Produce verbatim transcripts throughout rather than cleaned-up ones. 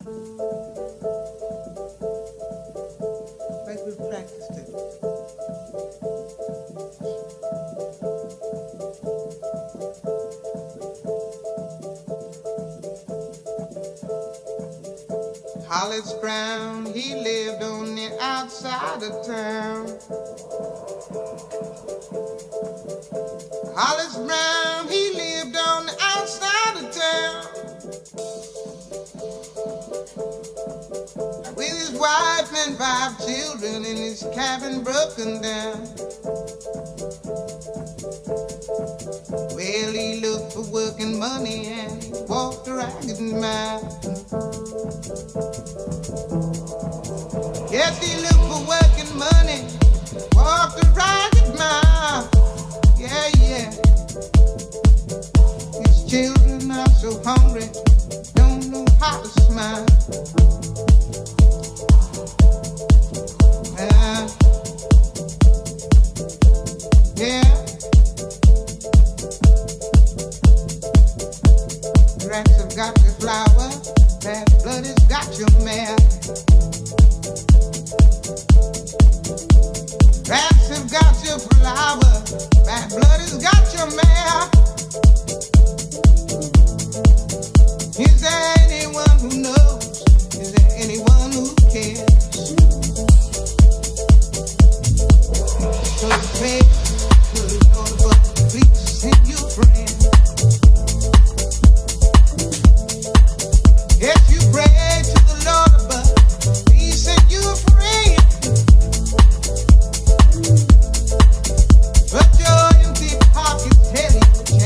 Like we practiced it. Hollis Brown, he lived on the outside of town. Hollis Brown, he lived on the outside of town. With his wife and five children in his cabin broken down. Well, he looked for work and money and he walked a ragged mile. Yes, he looked for work and money, walked a ragged mile. Yeah, yeah. His children are so hungry, don't know how to smile. Uh, yeah. Rats have got your flower, bad blood has got your mare. Rats have got your flower, bad blood has got your mare. Is there anyone who knows? Is there anyone who cares? So pray to the Lord, but please send your friend. Yes, you pray to the Lord, but please send you a friend. But your empty pockets heavy, but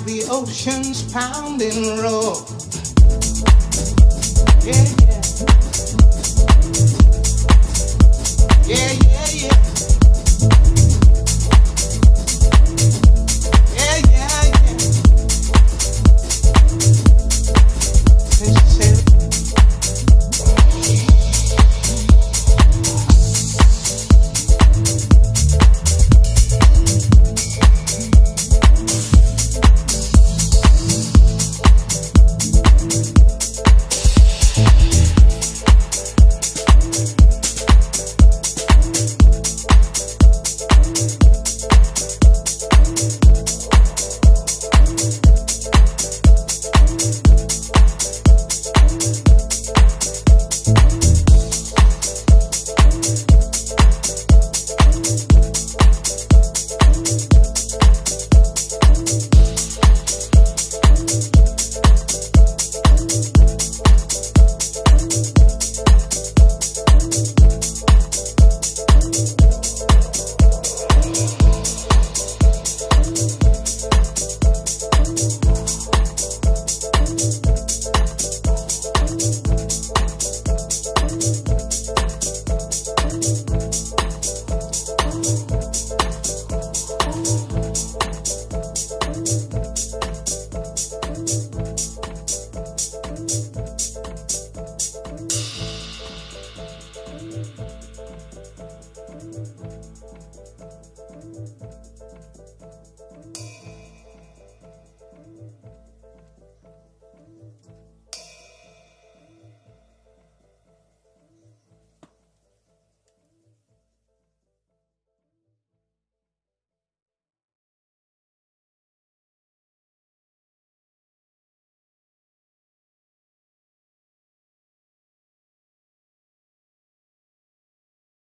the ocean's pounding roar. Yeah, yeah. Yeah, yeah.